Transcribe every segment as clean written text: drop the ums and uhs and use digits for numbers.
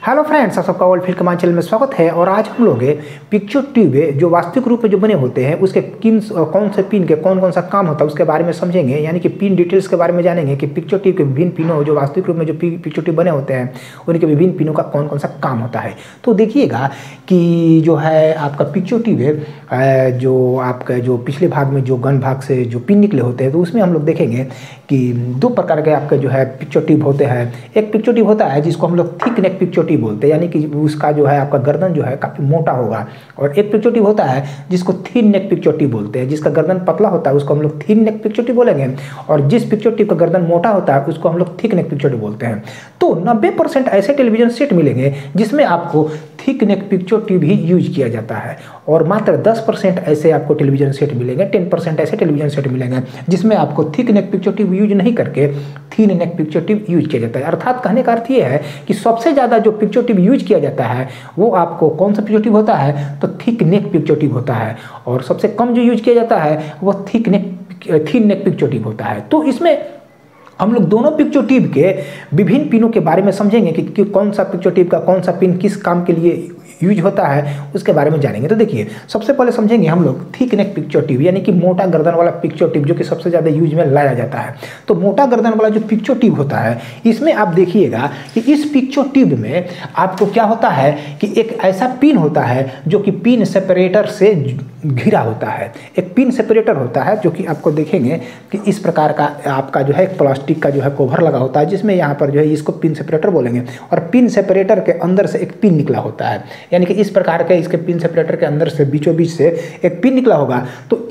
Hello friends, आप सबका world field command channel में स्वागत है। और आज हम लोग पिक्चर ट्यूब जो वास्तविक रूप में जो बने होते हैं उसके कौन से पिन के कौन सा काम होता है उसके बारे में समझेंगे, यानी कि पिन डिटेल्स के बारे में जानेंगे कि पिक्चर ट्यूब के विभिन्न पिनों जो वास्तविक रूप में जो पिक्चर ट्यूब बने होते हैं उनके विभिन्न पिनों का कौन सा काम होता है। तो देखिएगा कि जो है आपका पिक्चर ट्यूब जो आपका जो पिछले भाग में जो गन भाग से जो पिन निकले होते हैं तो उसमें हम लोग देखेंगे कि दो प्रकार के आपके जो है पिक्चर ट्यूब होते हैं। एक पिक्चर ट्यूब होता है जिसको हम लोग थिक नेक पिक्चर ट्यूब बोलते हैं, यानी कि उसका जो है आपका गर्दन जो है काफ़ी मोटा होगा। और एक पिक्चर ट्यूब होता है जिसको थिन नेक पिक्चर ट्यूब बोलते हैं, जिसका गर्दन पतला होता है उसको हम लोग थिन नेक पिक्चर ट्यूब बोलेंगे। और जिस पिक्चर ट्यूब का गर्दन मोटा होता है उसको हम लोग थिक नेक पिक्चर ट्यूब बोलते हैं। तो 90% ऐसे टेलीविजन सेट मिलेंगे जिसमें आपको थिक नेक पिक्चर ट्यूब ही यूज किया जाता है, और मात्र 10% ऐसे आपको टेलीविजन सेट मिलेंगे, 10% ऐसे टेलीविजन सेट मिलेंगे जिसमें आपको thick neck picture tube use नहीं करके thin neck picture tube use किया जाता है। अर्थात कहने का अर्थ ये है कि सबसे ज़्यादा जो पिक्चर ट्यूब यूज किया जाता है वो आपको कौन सा पिक्चर ट्यूब होता है, तो थिक नेक पिक्चर ट्यूब होता है। और सबसे कम जो यूज किया जाता है वो थिन नेक पिक्चर ट्यूब होता है। तो इसमें हम लोग दोनों पिक्चर ट्यूब के विभिन्न पिनों के बारे में समझेंगे कि कौन सा पिक्चर ट्यूब का कौन सा पिन किस काम के लिए यूज होता है उसके बारे में जानेंगे। तो देखिए, सबसे पहले समझेंगे हम लोग थिक नेक पिक्चर ट्यूब, यानी कि मोटा गर्दन वाला पिक्चर ट्यूब जो कि सबसे ज़्यादा यूज में लाया जाता है। तो मोटा गर्दन वाला जो पिक्चर ट्यूब होता है इसमें आप देखिएगा कि इस पिक्चर ट्यूब में आपको क्या होता है कि एक ऐसा पिन होता है जो कि पिन सेपरेटर से घिरा होता है। एक पिन सेपरेटर होता है जो कि आपको देखेंगे कि इस प्रकार का आपका जो है एक प्लास्टिक का जो है कवर लगा होता है, जिसमें यहाँ पर जो है इसको पिन सेपरेटर बोलेंगे। और पिन सेपरेटर के अंदर से एक पिन निकला होता है, यानी कि इस प्रकार के इसके पिन सेपरेटर के अंदर से बीचों बीच से एक पिन निकला होगा। तो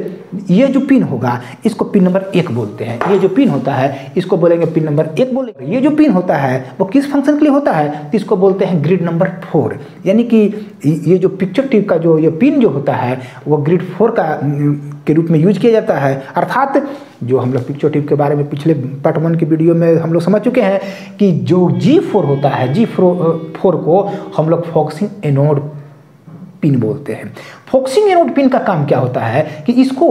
ये जो पिन होगा इसको पिन नंबर 1 बोलते हैं। ये जो पिन होता है इसको बोलेंगे पिन नंबर 1 बोलेंगे। ये जो पिन होता है वो किस फंक्शन के लिए होता है, तो इसको बोलते हैं ग्रिड नंबर 4, यानी कि ये जो पिक्चर ट्यूब का जो ये पिन जो होता है वो ग्रिड 4 के रूप में यूज किया जाता है। अर्थात जो हम लोग पिक्चर ट्यूब के बारे में पिछले पार्ट 1 की वीडियो में हम लोग समझ चुके हैं कि जो G4 होता है, G4 को हम लोग फोकसिंग एनोड पिन बोलते हैं। फोकसिंग एनोड पिन का काम क्या होता है कि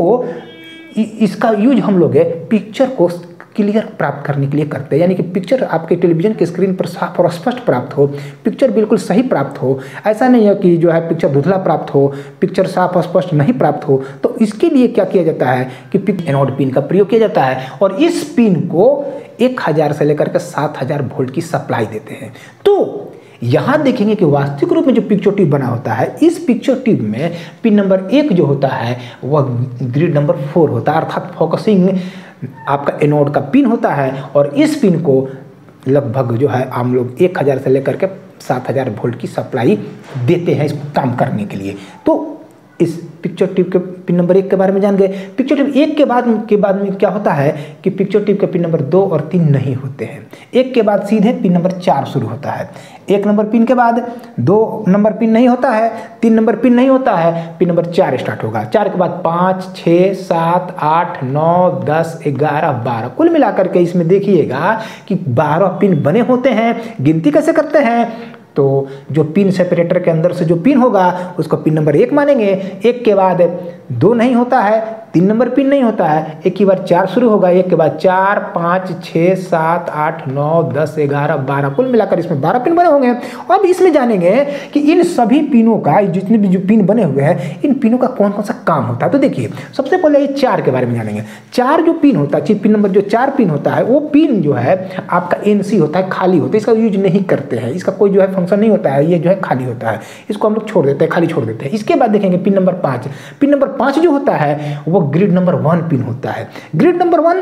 इसका यूज हम लोग पिक्चर को क्लियर प्राप्त करने के लिए करते हैं, यानी कि पिक्चर आपके टेलीविजन के स्क्रीन पर साफ और स्पष्ट प्राप्त हो, पिक्चर बिल्कुल सही प्राप्त हो। ऐसा नहीं है कि जो है पिक्चर धुंधला प्राप्त हो, पिक्चर साफ और स्पष्ट नहीं प्राप्त हो। तो इसके लिए क्या किया जाता है कि पिक एनोड पिन का प्रयोग किया जाता है, और इस पिन को 1000 से लेकर के 7000 वोल्ट की सप्लाई देते हैं। तो यहाँ देखेंगे कि वास्तविक रूप में जो पिक्चर ट्यूब बना होता है, इस पिक्चर ट्यूब में पिन नंबर 1 जो होता है वह ग्रिड नंबर 4 होता है, अर्थात फोकसिंग आपका एनोड का पिन होता है। और इस पिन को लगभग जो है हम लोग 1000 से लेकर के 7000 वोल्ट की सप्लाई देते हैं इसको काम करने के लिए। तो इस पिक्चर ट्यूब के पिन नंबर 1 के बारे में जान गए। पिक्चर ट्यूब 1 के बाद में क्या होता है कि पिक्चर ट्यूब के पिन नंबर 2 और 3 नहीं होते हैं। 1 के बाद सीधे पिन नंबर 4 शुरू होता है। 1 नंबर पिन के बाद 2 नंबर पिन नहीं होता है, 3 नंबर पिन नहीं होता है, पिन नंबर 4 स्टार्ट होगा। 4 के बाद 5, 6, 7, 8, 9, 10, 11, 12, कुल मिलाकर के इसमें देखिएगा कि 12 पिन बने होते हैं। गिनती कैसे करते हैं, तो जो पिन सेपरेटर के अंदर से जो पिन होगा उसको पिन नंबर 1 मानेंगे। 1 के बाद 2 नहीं होता है, 3 नंबर पिन नहीं होता है, 1 के बाद 4 शुरू होगा। 1 के बाद 4, 5, 6, 7, 8, 9, 10, 11, 12, कुल मिलाकर इसमें 12 पिन बने होंगे। अब इसमें जानेंगे कि इन सभी पिनों का, जितने भी जो पिन बने हुए हैं, इन पिनों का कौन कौन सा काम होता है। तो देखिए, सबसे पहले ये 4 के बारे में जानेंगे। 4 जो पिन होता है, पिन नंबर जो 4 पिन होता है वो पिन जो है आपका NC होता है, खाली होता है, इसका यूज नहीं करते हैं, इसका कोई जो है फंक्शन नहीं होता है, ये जो है खाली होता है, इसको हम लोग छोड़ देते हैं, खाली छोड़ देते हैं। इसके बाद देखेंगे पिन नंबर 5। पिन नंबर 5 जो होता है वो ग्रिड नंबर 1 पिन होता है। ग्रिड नंबर 1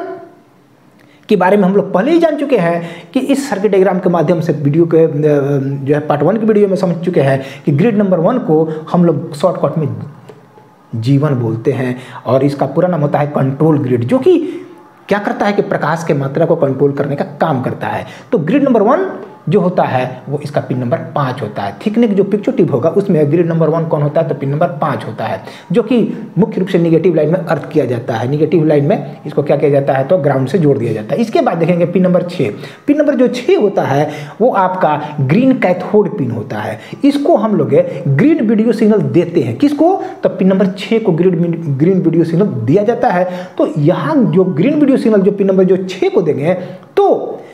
के बारे में हम लोग पहले ही जान चुके हैं कि इस सर्किट डायग्राम के माध्यम से वीडियो के जो है पार्ट 1 की वीडियो में समझ चुके हैं कि ग्रिड नंबर 1 को हम लोग शॉर्टकट में G1 बोलते हैं, और इसका पूरा नाम होता है कंट्रोल ग्रिड, जो कि क्या करता है कि प्रकाश के मात्रा को कंट्रोल करने का काम करता है। तो ग्रिड नंबर 1 जो होता है वो इसका पिन नंबर 5 होता है। थिकनेक जो पिक्चर ट्यूब होगा उसमें ग्रिड नंबर 1 कौन होता है, तो पिन नंबर 5 होता है, जो कि मुख्य रूप से निगेटिव लाइन में अर्थ किया जाता है। निगेटिव लाइन में इसको क्या किया जाता है, तो ग्राउंड से जोड़ दिया जाता है। इसके बाद देखेंगे पिन नंबर 6। पिन नंबर जो 6 होता है वो आपका ग्रीन कैथोड पिन होता है। इसको हम लोग ग्रीन वीडियो सिग्नल देते हैं। किसको, तो पिन नंबर 6 को ग्रीन वीडियो सिग्नल दिया जाता है। तो यहाँ जो ग्रीन वीडियो सिग्नल जो पिन नंबर जो 6 को देंगे, तो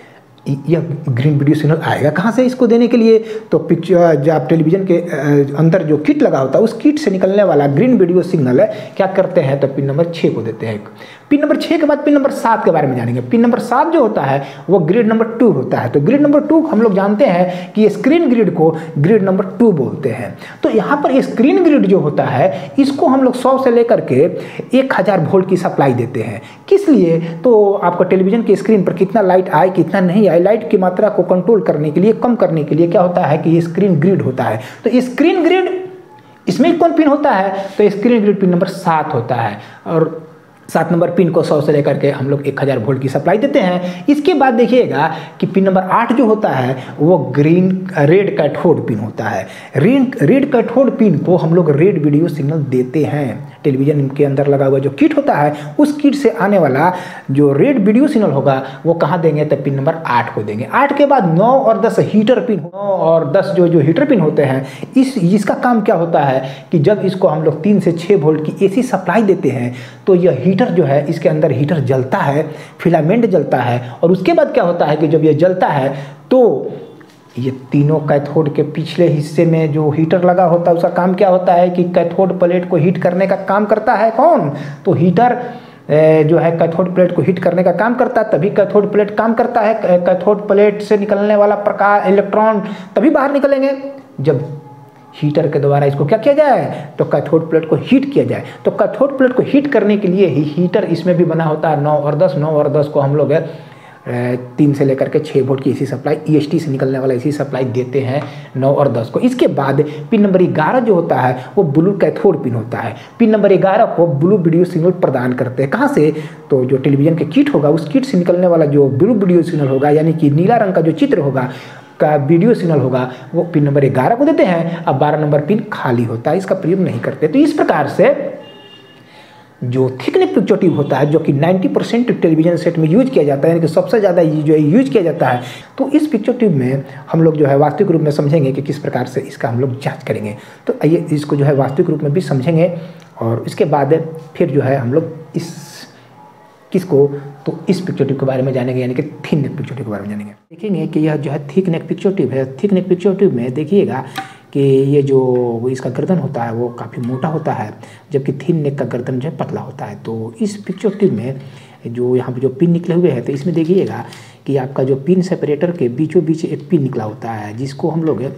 यह ग्रीन वीडियो सिग्नल आएगा कहाँ से इसको देने के लिए, तो पिक्चर जो आप टेलीविज़न के अंदर जो किट लगा होता है उस किट से निकलने वाला ग्रीन वीडियो सिग्नल है क्या करते हैं, तो पिन नंबर 6 को देते हैं। पिन नंबर 6 के बाद पिन नंबर 7 के बारे में जानेंगे। पिन नंबर 7 जो होता है वो ग्रिड नंबर 2 होता है। तो ग्रिड नंबर 2 हम लोग जानते हैं कि स्क्रीन ग्रिड को ग्रिड नंबर 2 बोलते हैं। तो यहाँ पर स्क्रीन ग्रिड जो होता है इसको हम लोग 100 से लेकर के 1000 वोल्ट की सप्लाई देते हैं। किस लिए, तो आपको टेलीविजन की स्क्रीन पर कितना लाइट आए कितना नहीं आए, लाइट की मात्रा को कंट्रोल करने के लिए, कम करने के लिए क्या होता है कि ये स्क्रीन ग्रिड होता है। तो स्क्रीन ग्रिड इसमें कौन पिन होता है, तो स्क्रीन ग्रिड पिन नंबर 7 होता है। और 7 नंबर पिन को 100 से लेकर के हम लोग 1000 वोल्ट की सप्लाई देते हैं। इसके बाद देखिएगा कि पिन नंबर 8 जो होता है वो रेड कैथोड पिन होता है। रेड कैथोड पिन को हम लोग रेड वीडियो सिग्नल देते हैं। टेलीविजन के अंदर लगा हुआ जो किट होता है उस किट से आने वाला जो रेड वीडियो सिग्नल होगा वो कहाँ देंगे, तो पिन नंबर 8 को देंगे। 8 के बाद 9 और 10 हीटर पिन, 9 और 10 जो हीटर पिन होते हैं इसका काम क्या होता है कि जब इसको हम लोग 3 से 6 वोल्ट की एसी सप्लाई देते हैं तो यह हीटर जो है इसके अंदर हीटर जलता है, फिलामेंट जलता है। और उसके बाद क्या होता है कि जब ये जलता है तो ये तीनों कैथोड के पिछले हिस्से में जो हीटर लगा होता है उसका काम क्या होता है कि कैथोड प्लेट को हीट करने का काम करता है। कौन, तो हीटर जो है कैथोड प्लेट को हीट करने का काम करता है, तभी कैथोड प्लेट काम करता है। कैथोड प्लेट से निकलने वाला प्रकाश इलेक्ट्रॉन तभी बाहर निकलेंगे जब हीटर के द्वारा इसको क्या किया जाए, तो कैथोड प्लेट को हीट किया जाए। तो कैथोड प्लेट को हीट करने के लिए ही हीटर इसमें भी बना होता है। 9 और 10 को हम लोग 3 से लेकर के 6 वोल्ट की एसी सप्लाई, EST से निकलने वाला एसी सप्लाई देते हैं 9 और 10 को। इसके बाद पिन नंबर 11 जो होता है वो ब्लू कैथोड पिन होता है। पिन नंबर 11 को ब्लू वीडियो सिग्नल प्रदान करते हैं। कहाँ से, तो जो टेलीविजन के किट होगा उस किट से निकलने वाला जो ब्लू वीडियो सिग्नल होगा यानी कि नीला रंग का जो चित्र होगा का वीडियो सिग्नल होगा वो पिन नंबर 11 को देते हैं। अब 12 नंबर पिन खाली होता है, इसका प्रयोग नहीं करते। तो इस प्रकार से जो थिक नेक पिक्चर ट्यूब होता है जो कि 90% टेलीविजन सेट में यूज किया जाता है, यानी कि सबसे ज़्यादा जो है यूज किया जाता है, तो इस पिक्चर ट्यूब में हम लोग जो है वास्तविक रूप में समझेंगे कि किस प्रकार से इसका हम लोग जांच करेंगे। तो आइए इसको जो है वास्तविक रूप में भी समझेंगे और इसके बाद फिर जो है हम लोग तो इस पिक्चर ट्यूब के बारे में जानेंगे, यानी कि थिक नेक पिक्चर ट्यूब के बारे में जानेंगे। देखेंगे कि यह जो है थिक नेक पिक्चर ट्यूब है। थिक नेक पिक्चर ट्यूब में देखिएगा कि ये जो इसका गर्दन होता है वो काफ़ी मोटा होता है, जबकि थिन नेक का गर्दन जो है पतला होता है। तो इस पिक्चर ट्यूब में जो यहाँ पे जो पिन निकले हुए हैं तो इसमें देखिएगा कि आपका जो पिन सेपरेटर के बीचों बीच एक पिन निकला होता है जिसको हम लोग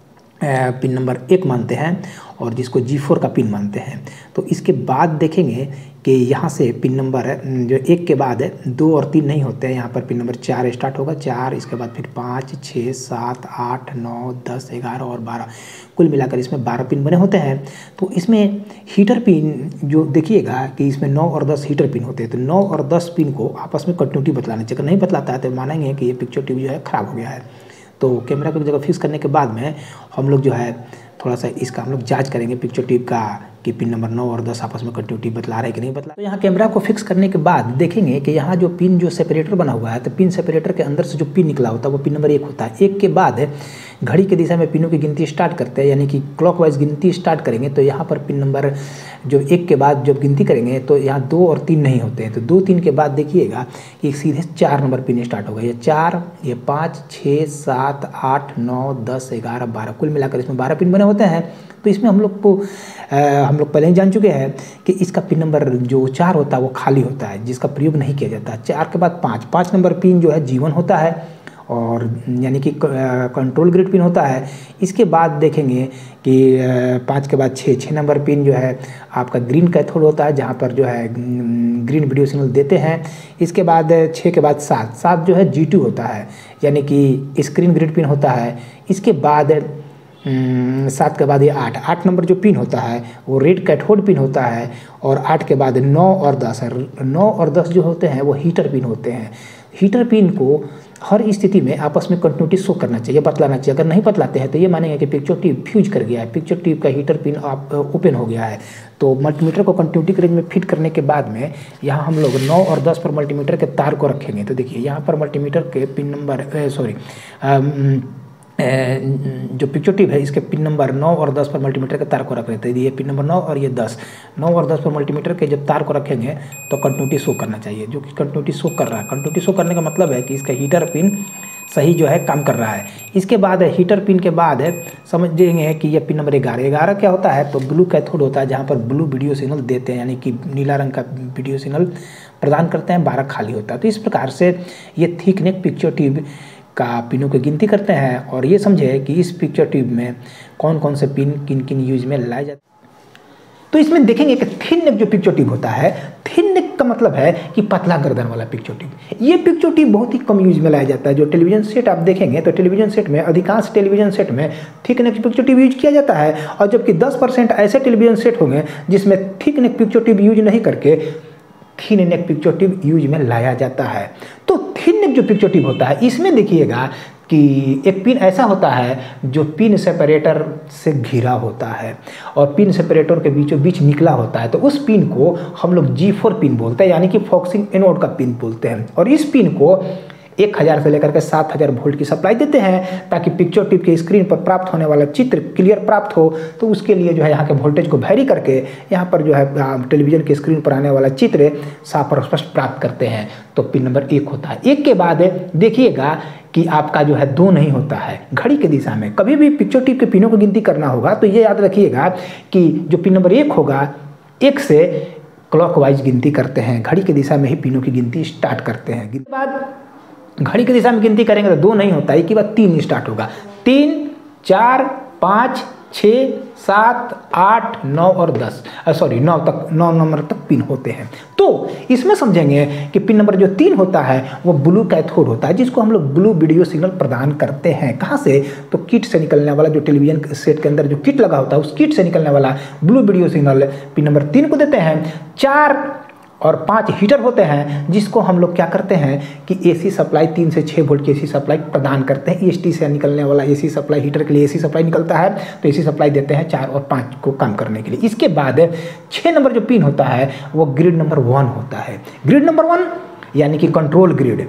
पिन नंबर 1 मानते हैं और जिसको G4 का पिन मानते हैं। तो इसके बाद देखेंगे कि यहाँ से पिन नंबर जो 1 के बाद 2 और 3 नहीं होते हैं, यहाँ पर पिन नंबर 4 स्टार्ट होगा, 4 इसके बाद फिर 5, 6, 7, 8, 9, 10, 11 और 12, कुल मिलाकर इसमें 12 पिन बने होते हैं। तो इसमें हीटर पिन जो देखिएगा कि इसमें 9 और 10 हीटर पिन होते हैं। तो 9 और 10 पिन को आपस में कंटिन्यूटी बतलाना चाहिए, अगर नहीं बतलाता है तो मानेंगे कि ये पिक्चर ट्यूब जो है ख़राब हो गया है। तो कैमरा को जगह फिक्स करने के बाद में हम लोग जो है थोड़ा सा इसका हम लोग जांच करेंगे पिक्चर ट्यूब का कि पिन नंबर 9 और 10 आपस में कंटिन्यूटी बतला रहे कि नहीं बतला। तो यहाँ कैमरा को फिक्स करने के बाद देखेंगे कि यहाँ जो पिन जो सेपरेटर बना हुआ है तो पिन सेपरेटर के अंदर से जो पिन निकला होता है वो पिन नंबर 1 होता है। 1 के बाद घड़ी के दिशा में पिनों की गिनती स्टार्ट करते हैं, यानी कि क्लॉकवाइज गिनती स्टार्ट करेंगे। तो यहाँ पर पिन नंबर जो 1 के बाद जब गिनती करेंगे तो यहाँ 2 और 3 नहीं होते हैं। तो 2, 3 के बाद देखिएगा कि सीधे 4 नंबर पिन स्टार्ट होगा। ये 4, ये 5, 6, 7, 8, 9, 10, 11, 12, कुल मिलाकर इसमें 12 पिन बने होते हैं। तो इसमें हम लोग पहले ही जान चुके हैं कि इसका पिन नंबर जो 4 होता है वो खाली होता है, जिसका प्रयोग नहीं किया जाता। 4 के बाद 5 नंबर पिन जो है G1 होता है और यानी कि कंट्रोल ग्रिड पिन होता है। इसके बाद देखेंगे कि 5 के बाद 6 नंबर पिन जो है आपका ग्रीन कैथोड होता है, जहाँ पर जो है ग्रीन वीडियो सिग्नल देते हैं। इसके बाद 6 के बाद 7 जो है G2 होता है, यानी कि स्क्रीन ग्रिड पिन होता है। इसके बाद 7 के बाद ये 8 नंबर जो पिन होता है वो रेड कैथोड पिन होता है। और 8 के बाद 9 और 10 9 और 10 जो होते हैं वो हीटर पिन होते हैं। हीटर पिन को हर स्थिति में आपस में कंटिन्यूटी शो करना चाहिए, बतलाना चाहिए। अगर नहीं बतलाते हैं तो ये मानेंगे कि पिक्चर ट्यूब फ्यूज कर गया है, पिक्चर ट्यूब का हीटर पिन ओपन हो गया है। तो मल्टीमीटर को कंटिन्यूटी के रेंज में फिट करने के बाद में यहाँ हम लोग 9 और 10 पर मल्टीमीटर के तार को रखेंगे। तो देखिए यहाँ पर मल्टीमीटर के पिन नंबर जो पिक्चर ट्यूब है इसके पिन नंबर 9 और 10 पर मल्टीमीटर के तार को रख लेते हैं। ये पिन नंबर 9 और ये 10, 9 और 10 पर मल्टीमीटर के जब तार को रखेंगे तो कंटिन्यूटी शो करना चाहिए, जो कि कंटिन्यूटी शो कर रहा है। कंटिन्यूटी शो करने का मतलब है कि इसका हीटर पिन सही जो है काम कर रहा है। इसके बाद हीटर पिन के बाद समझेंगे कि ये पिन नंबर 11 क्या होता है, तो ब्लू कैथोड होता है, जहाँ पर ब्लू वीडियो सिग्नल देते हैं, यानी कि नीला रंग का वीडियो सिग्नल प्रदान करते हैं, 12 खाली होता है। तो इस प्रकार से ये थिक नेक पिक्चर ट्यूब का पिनों की गिनती करते हैं। और ये समझे कि इस पिक्चर ट्यूब में कौन कौन से पिन किन किन यूज में लाए जाते हैं। तो इसमें देखेंगे कि थिन नेक जो पिक्चर ट्यूब होता है, थिन नेक का मतलब है कि पतला गर्दन वाला पिक्चर ट्यूब। ये पिक्चर ट्यूब बहुत ही कम यूज में लाया जाता है। जो टेलीविजन सेट आप देखेंगे तो टेलीविजन सेट में, अधिकांश टेलीविजन सेट में thick neck picture tube use किया जाता है, और जबकि 10% ऐसे टेलीविजन सेट होंगे जिसमें thick neck picture tube use नहीं करके thin neck picture tube use में लाया जाता है। तो थिन नेक जो पिक्चर ट्यूब होता है, इसमें देखिएगा कि एक पिन ऐसा होता है जो पिन सेपरेटर से घिरा होता है और पिन सेपरेटर के बीचों बीच निकला होता है। तो उस पिन को हम लोग G4 पिन बोलते हैं, यानी कि फॉक्सिंग एनोड का पिन बोलते हैं। और इस पिन को 1000 से लेकर के 7000 वोल्ट की सप्लाई देते हैं, ताकि पिक्चर ट्यूब के स्क्रीन पर प्राप्त होने वाला चित्र क्लियर प्राप्त हो। तो उसके लिए जो है यहाँ के वोल्टेज को वैरी करके यहाँ पर जो है टेलीविजन के स्क्रीन पर आने वाला चित्र साफ और स्पष्ट प्राप्त करते हैं। तो पिन नंबर 1 होता है। 1 के बाद देखिएगा कि आपका जो है 2 नहीं होता है। घड़ी के दिशा में कभी भी पिक्चर ट्यूब के पिनों की गिनती करना होगा तो ये याद रखिएगा कि जो पिन नंबर 1 होगा, 1 से क्लॉकवाइज गिनती करते हैं, घड़ी की दिशा में ही पिनों की गिनती स्टार्ट करते हैं। इसके बाद घड़ी की दिशा में गिनती करेंगे तो 2 नहीं होता है, एक के बाद 3 स्टार्ट होगा। 3, 4, 5, 6, 7, 8, 9 और 10, 9 नंबर तक पिन होते हैं। तो इसमें समझेंगे कि पिन नंबर जो 3 होता है वो ब्लू कैथोड होता है, जिसको हम लोग ब्लू वीडियो सिग्नल प्रदान करते हैं। कहाँ से? तो किट से निकलने वाला, जो टेलीविजन सेट के अंदर जो किट लगा होता है उस किट से निकलने वाला blue video signal pin number 3 को देते हैं। 4 और 5 हीटर होते हैं, जिसको हम लोग क्या करते हैं कि एसी सप्लाई 3 से 6 वोल्ट की एसी सप्लाई प्रदान करते हैं। ईएसटी से निकलने वाला एसी सप्लाई, हीटर के लिए एसी सप्लाई निकलता है, तो एसी सप्लाई देते हैं 4 और 5 को काम करने के लिए। इसके बाद 6 नंबर जो पिन होता है वो ग्रिड नंबर 1 होता है। ग्रिड नंबर 1 यानी कि कंट्रोल ग्रिड।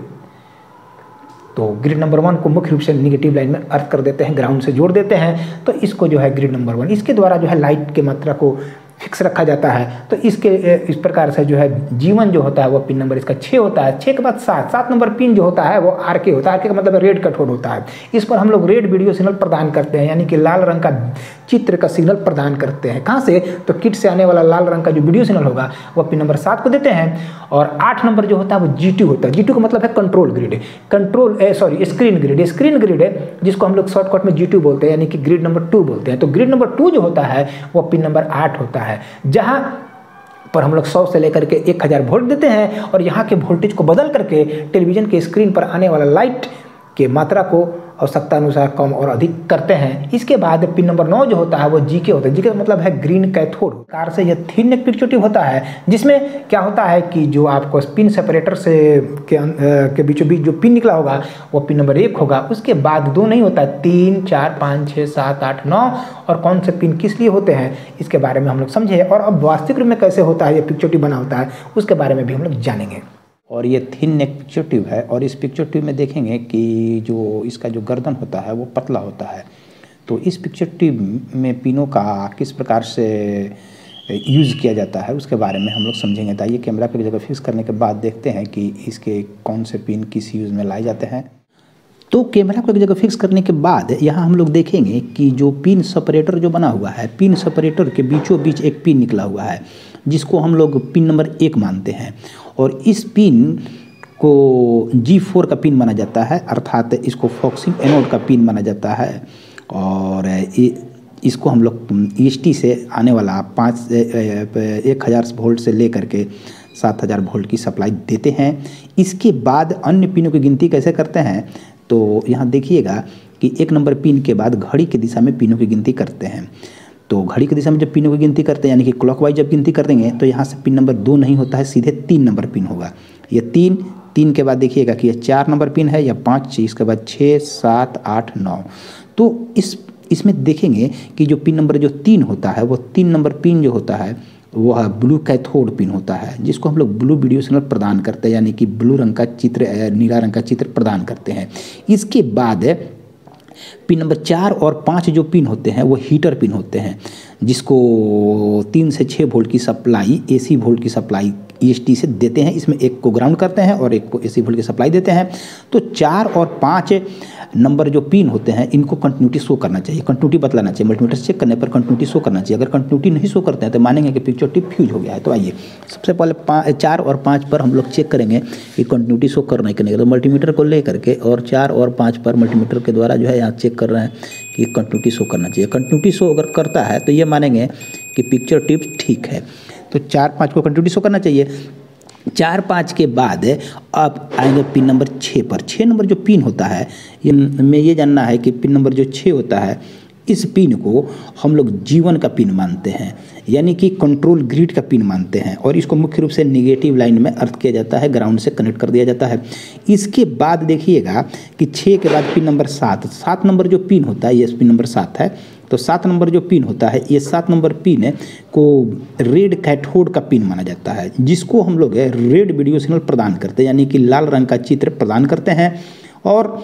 तो ग्रिड नंबर 1 को मुख्य रूप से निगेटिव लाइन में अर्थ कर देते हैं, ग्राउंड से जोड़ देते हैं। तो इसको जो है ग्रिड नंबर 1, इसके द्वारा जो है लाइट की मात्रा को फिक्स रखा जाता है। तो इसके इस प्रकार से जो है जीवन जो होता है वो पिन नंबर इसका 6 होता है। 6 के बाद 7 नंबर पिन जो होता है वो आरके होता है। आरके का मतलब रेड कैथोड होता है। इस पर हम लोग रेड वीडियो सिग्नल प्रदान करते हैं, यानी कि लाल रंग का चित्र का सिग्नल प्रदान करते हैं। कहाँ से? तो किट से आने वाला लाल रंग का जो वीडियो सिग्नल होगा वो पिन नंबर 7 को देते हैं। और 8 नंबर जो होता है वो G2 होता है। G2 का मतलब है control grid, screen grid. Screen grid है जिसको हम लोग शॉर्टकट में G2 बोलते हैं, यानी कि ग्रिड नंबर 2 बोलते हैं। तो ग्रिड नंबर 2 जो होता है वो पिन नंबर 8 होता है, जहाँ पर हम लोग 100 से लेकर के 1000 वोल्ट देते हैं और यहाँ के वोल्टेज को बदल करके टेलीविजन के स्क्रीन पर आने वाला लाइट के मात्रा को आवश्यकता अनुसार कम और अधिक करते हैं। इसके बाद पिन नंबर 9 जो होता है वो जीके होता है। जीके का मतलब है ग्रीन कैथोड। कार से यह थिन नेक पिक्चर ट्यूब होता है, जिसमें क्या होता है कि जो आपको पिन सेपरेटर से के बीचों बीच जो पिन निकला होगा वो पिन नंबर 1 होगा। उसके बाद 2 नहीं होता है, 3, 4, 5, 6, 7, 8, 9 और कौन से पिन किस लिए होते हैं इसके बारे में हम लोग समझे। और अब वास्तविक रूप में कैसे होता है ये पिक्चर ट्यूब बना होता है उसके बारे में भी हम लोग जानेंगे। और ये थिन नेक पिक्चर ट्यूब है, और इस पिक्चर ट्यूब में देखेंगे कि जो इसका जो गर्दन होता है वो पतला होता है। तो इस पिक्चर ट्यूब में पिनों का किस प्रकार से यूज़ किया जाता है उसके बारे में हम लोग समझेंगे। तो आइए कैमरा पे जगह फिक्स करने के बाद देखते हैं कि इसके कौन से पिन किस यूज़ में लाए जाते हैं। तो कैमरा को एक जगह फिक्स करने के बाद यहाँ हम लोग देखेंगे कि जो पिन सेपरेटर जो बना हुआ है, पिन सेपरेटर के बीचों बीच एक पिन निकला हुआ है जिसको हम लोग पिन नंबर 1 मानते हैं। और इस पिन को G4 का पिन माना जाता है, अर्थात इसको फॉक्सिंग एनोड का पिन माना जाता है। और इसको हम लोग EST से आने वाला 1000 वोल्ट से लेकर के 7000 वोल्ट की सप्लाई देते हैं। इसके बाद अन्य पिनों की गिनती कैसे करते हैं तो यहाँ देखिएगा कि 1 नंबर पिन के बाद घड़ी की दिशा में पिनों की गिनती करते हैं। तो घड़ी की दिशा में जब पिनों की गिनती करते हैं, यानी कि क्लॉकवाइज जब गिनती कर देंगे तो यहाँ से पिन नंबर 2 नहीं होता है, सीधे 3 नंबर पिन होगा। ये 3 के बाद देखिएगा कि ये 4 नंबर पिन है या 5, इसके बाद 6, 7, 8, 9। तो इसमें देखेंगे कि जो पिन नंबर जो 3 होता है वो 3 नंबर पिन जो होता है वो ब्लू कैथोड पिन होता है, जिसको हम लोग ब्लू वीडियो सिग्नल प्रदान करते हैं, यानी कि ब्लू रंग का चित्र, नीला रंग का चित्र प्रदान करते हैं। इसके बाद पिन नंबर 4 और 5 जो पिन होते हैं वो हीटर पिन होते हैं, जिसको 3 से 6 वोल्ट की सप्लाई, AC वोल्ट की सप्लाई EST से देते हैं। इसमें एक को ग्राउंड करते हैं और एक को AC वोल्ट की सप्लाई देते हैं। तो 4 और 5 नंबर जो पिन होते हैं इनको कंटिन्यूटी शो करना चाहिए, कंटिन्यूटी बतलाना चाहिए। मल्टीमीटर चेक करने पर कंटिन्यूटी शो करना चाहिए। अगर कंटिन्यूटी नहीं शो करते हैं तो मानेंगे कि पिक्चर टिप फ्यूज हो गया है। तो आइए सबसे पहले 4 और 5 पर हम लोग चेक करेंगे कि कंटिन्यूटी शो करना है कि नहीं। तो मल्टीमीटर को ले करके और 4 और 5 पर मल्टीमीटर के द्वारा जो है यहाँ चेक कर रहे हैं कि कंटिन्यूटी शो करना चाहिए। कंटिन्यूटी शो अगर करता है तो ये मानेंगे कि पिक्चर टिप ठीक है। तो 4-5 को कंटिन्यूटी शो करना चाहिए। 4-5 के बाद अब आएंगे पिन नंबर 6 पर। 6 नंबर जो पिन होता है, ये में ये जानना है कि पिन नंबर जो 6 होता है, इस पिन को हम लोग जीवन का पिन मानते हैं, यानी कि कंट्रोल ग्रिड का पिन मानते हैं। और इसको मुख्य रूप से निगेटिव लाइन में अर्थ किया जाता है, ग्राउंड से कनेक्ट कर दिया जाता है। इसके बाद देखिएगा कि 6 के बाद पिन नंबर 7 नंबर जो पिन होता है, ये पिन नंबर 7 है। तो 7 नंबर जो पिन होता है, ये 7 नंबर पिन को रेड कैथोड का पिन माना जाता है, जिसको हम लोग रेड वीडियो सिग्नल प्रदान करते हैं, यानी कि लाल रंग का चित्र प्रदान करते हैं। और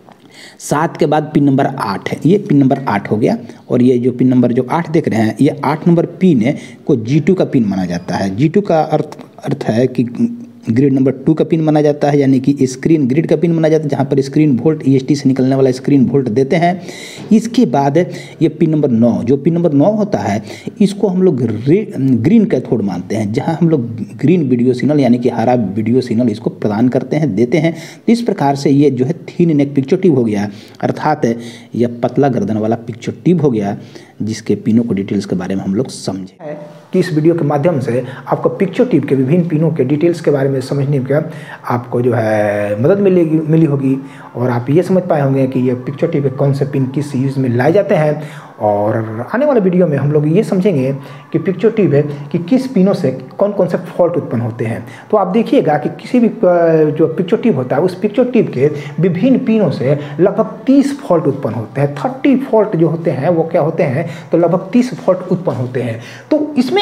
7 के बाद पिन नंबर 8 है, ये पिन नंबर 8 हो गया। और ये जो पिन नंबर जो 8 देख रहे हैं, ये 8 नंबर पिन को G2 का पिन माना जाता है। G2 का अर्थ है कि ग्रिड नंबर 2 का पिन माना जाता है, यानी कि स्क्रीन ग्रिड का पिन माना जाता है, जहाँ पर स्क्रीन वोल्ट EST से निकलने वाला स्क्रीन वोल्ट देते हैं। इसके बाद ये पिन नंबर 9, जो पिन नंबर 9 होता है, इसको हम लोग ग्रीन कैथोड मानते हैं, जहाँ हम लोग ग्रीन वीडियो सिग्नल यानी कि हरा वीडियो सिग्नल इसको प्रदान करते हैं, देते हैं। तो इस प्रकार से ये जो है थीन नेक पिक्चर ट्यूब हो गया, अर्थात यह पतला गर्दन वाला पिक्चर ट्यूब हो गया, जिसके पिनों को डिटेल्स के बारे में हम लोग समझे कि इस वीडियो के माध्यम से आपको पिक्चर ट्यूब के विभिन्न पिनों के डिटेल्स के बारे में समझने का आपको जो है मदद मिली होगी। और आप ये समझ पाए होंगे कि ये पिक्चर ट्यूब के कौन से पिन किस यूज़ में लाए जाते हैं। और आने वाले वीडियो में हम लोग ये समझेंगे कि पिक्चर ट्यूब है कि किस पिनों से कौन कौन से फॉल्ट उत्पन्न होते हैं। तो आप देखिएगा कि किसी भी जो पिक्चर ट्यूब होता है, उस पिक्चर ट्यूब के विभिन्न पिनों से लगभग 30 फॉल्ट उत्पन्न होते हैं। 30 फॉल्ट जो होते हैं वो क्या होते हैं, तो लगभग 30 फॉल्ट उत्पन्न होते हैं। तो इसमें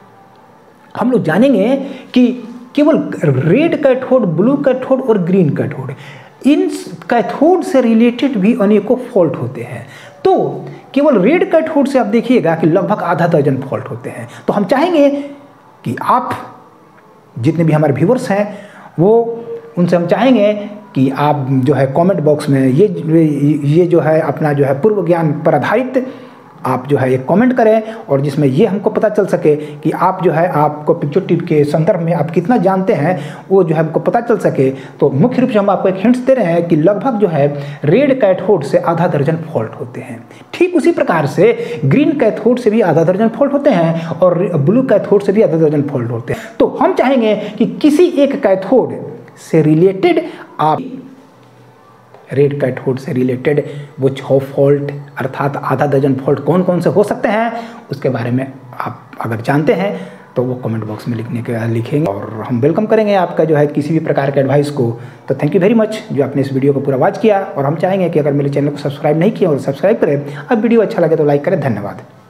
हम लोग जानेंगे कि केवल रेड कैथोड, ब्लू कैथोड और ग्रीन कैथोड, इन कैथोड से रिलेटेड भी अनेकों फॉल्ट होते हैं। तो केवल रेड कैथोड से आप देखिएगा कि लगभग आधा दर्जन फॉल्ट होते हैं। तो हम चाहेंगे कि आप जितने भी हमारे व्यूअर्स हैं वो उनसे हम चाहेंगे कि आप जो है कमेंट बॉक्स में ये जो है अपना जो है पूर्व ज्ञान पर आधारित आप जो है एक कमेंट करें, और जिसमें ये हमको पता चल सके कि आप जो है आपको पिक्चर ट्यूब के संदर्भ में आप कितना जानते हैं, वो जो है हमको पता चल सके। तो मुख्य रूप से हम आपको एक हिंट्स दे रहे हैं कि लगभग जो है रेड कैथोड से आधा दर्जन फॉल्ट होते हैं। ठीक उसी प्रकार से ग्रीन कैथोड से भी आधा दर्जन फॉल्ट होते हैं और ब्लू कैथोड से भी आधा दर्जन फॉल्ट होते हैं। तो हम चाहेंगे कि किसी एक कैथोड से रिलेटेड आप रेड कैथोड से रिलेटेड वो 6 फॉल्ट अर्थात आधा दर्जन फॉल्ट कौन कौन से हो सकते हैं, उसके बारे में आप अगर जानते हैं तो वो कमेंट बॉक्स में लिखेंगे और हम वेलकम करेंगे आपका जो है किसी भी प्रकार के एडवाइस को। तो थैंक यू वेरी मच जो आपने इस वीडियो को पूरा वॉच किया। और हम चाहेंगे कि अगर मेरे चैनल को सब्सक्राइब नहीं किया और सब्सक्राइब करें। अब वीडियो अच्छा लगे तो लाइक करें। धन्यवाद।